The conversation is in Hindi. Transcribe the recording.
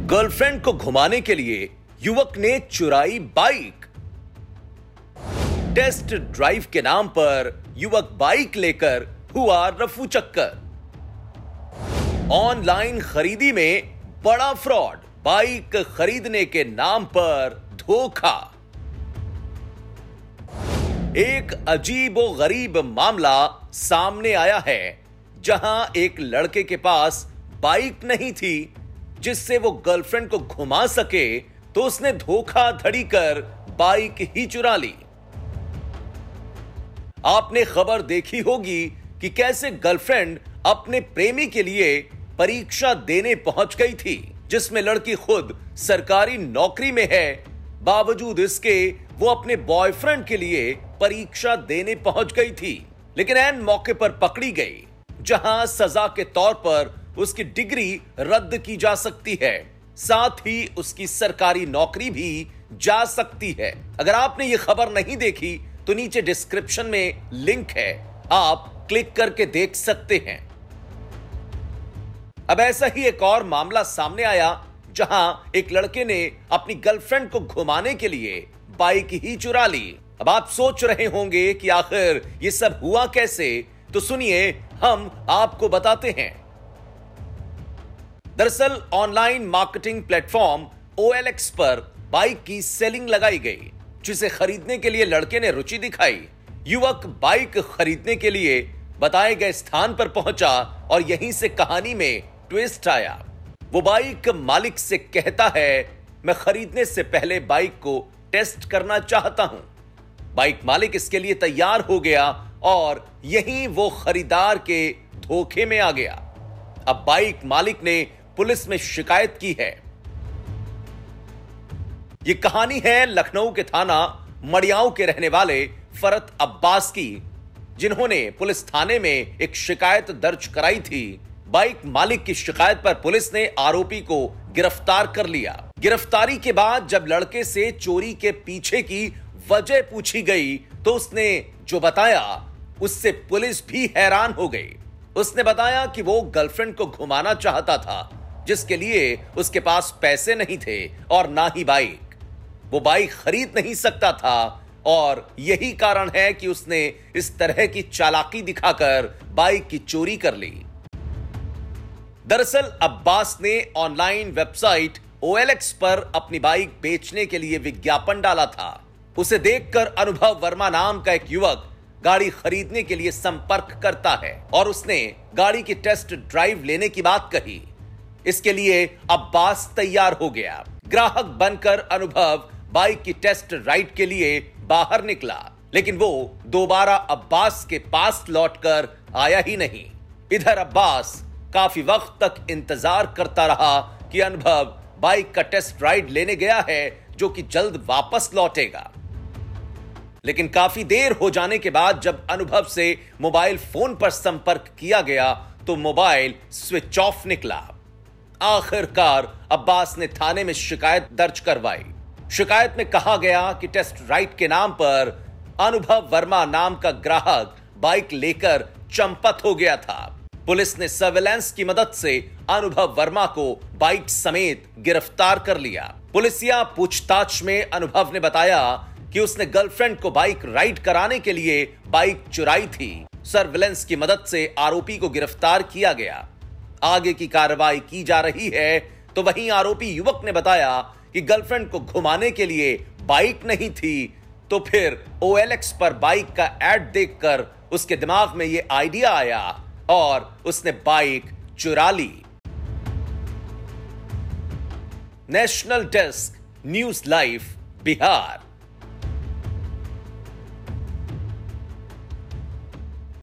गर्लफ्रेंड को घुमाने के लिए युवक ने चुराई बाइक। टेस्ट ड्राइव के नाम पर युवक बाइक लेकर हुआ रफू चक्कर। ऑनलाइन खरीदी में बड़ा फ्रॉड, बाइक खरीदने के नाम पर धोखा। एक अजीब व गरीब मामला सामने आया है, जहां एक लड़के के पास बाइक नहीं थी जिससे वो गर्लफ्रेंड को घुमा सके, तो उसने धोखाधड़ी कर बाइक ही चुरा ली। आपने खबर देखी होगी कि कैसे गर्लफ्रेंड अपने प्रेमी के लिए परीक्षा देने पहुंच गई थी, जिसमें लड़की खुद सरकारी नौकरी में है। बावजूद इसके वो अपने बॉयफ्रेंड के लिए परीक्षा देने पहुंच गई थी, लेकिन ऐन मौके पर पकड़ी गई, जहां सजा के तौर पर उसकी डिग्री रद्द की जा सकती है, साथ ही उसकी सरकारी नौकरी भी जा सकती है। अगर आपने ये खबर नहीं देखी तो नीचे डिस्क्रिप्शन में लिंक है, आप क्लिक करके देख सकते हैं। अब ऐसा ही एक और मामला सामने आया, जहां एक लड़के ने अपनी गर्लफ्रेंड को घुमाने के लिए बाइक ही चुरा ली। अब आप सोच रहे होंगे कि आखिर ये सब हुआ कैसे, तो सुनिए, हम आपको बताते हैं। दरअसल ऑनलाइन मार्केटिंग प्लेटफॉर्म OLX पर बाइक की सेलिंग लगाई गई, जिसे खरीदने के लिए लड़के ने रुचि दिखाई। युवक बाइक खरीदने के लिए बताए गए स्थान पर पहुंचा और यहीं से कहानी में ट्विस्ट आया। वो बाइक मालिक से कहता है, मैं खरीदने से पहले बाइक को टेस्ट करना चाहता हूं। बाइक मालिक इसके लिए तैयार हो गया और यहीं वो खरीदार के धोखे में आ गया। अब बाइक मालिक ने पुलिस में शिकायत की है। यह कहानी है लखनऊ के थाना मड़ियाऊ के रहने वाले फरत अब्बास की, जिन्होंने पुलिस थाने में एक शिकायत दर्ज कराई थी। बाइक मालिक की शिकायत पर पुलिस ने आरोपी को गिरफ्तार कर लिया। गिरफ्तारी के बाद जब लड़के से चोरी के पीछे की वजह पूछी गई, तो उसने जो बताया उससे पुलिस भी हैरान हो गई। उसने बताया कि वो गर्लफ्रेंड को घुमाना चाहता था, जिसके लिए उसके पास पैसे नहीं थे और ना ही बाइक। वो बाइक खरीद नहीं सकता था और यही कारण है कि उसने इस तरह की चालाकी दिखाकर बाइक की चोरी कर ली। दरअसल अब्बास ने ऑनलाइन वेबसाइट OLX पर अपनी बाइक बेचने के लिए विज्ञापन डाला था। उसे देखकर अनुभव वर्मा नाम का एक युवक गाड़ी खरीदने के लिए संपर्क करता है और उसने गाड़ी की टेस्ट ड्राइव लेने की बात कही। इसके लिए अब्बास तैयार हो गया। ग्राहक बनकर अनुभव बाइक की टेस्ट राइड के लिए बाहर निकला, लेकिन वो दोबारा अब्बास के पास लौटकर आया ही नहीं। इधर अब्बास काफी वक्त तक इंतजार करता रहा कि अनुभव बाइक का टेस्ट राइड लेने गया है, जो कि जल्द वापस लौटेगा। लेकिन काफी देर हो जाने के बाद जब अनुभव से मोबाइल फोन पर संपर्क किया गया, तो मोबाइल स्विच ऑफ निकला। आखिरकार अब्बास ने थाने में शिकायत दर्ज करवाई। शिकायत में कहा गया कि टेस्ट राइड के नाम पर अनुभव वर्मा नाम का ग्राहक बाइक लेकर चंपत हो गया था। पुलिस ने सर्वेलेंस की मदद से अनुभव वर्मा को बाइक समेत गिरफ्तार कर लिया। पुलिसिया पूछताछ में अनुभव ने बताया कि उसने गर्लफ्रेंड को बाइक राइड कराने के लिए बाइक चुराई थी। सर्वेलेंस की मदद से आरोपी को गिरफ्तार किया गया। आगे की कार्रवाई की जा रही है। तो वहीं आरोपी युवक ने बताया कि गर्लफ्रेंड को घुमाने के लिए बाइक नहीं थी, तो फिर OLX पर बाइक का ऐड देखकर उसके दिमाग में यह आइडिया आया और उसने बाइक चुरा ली। National desk, news live, Bihar.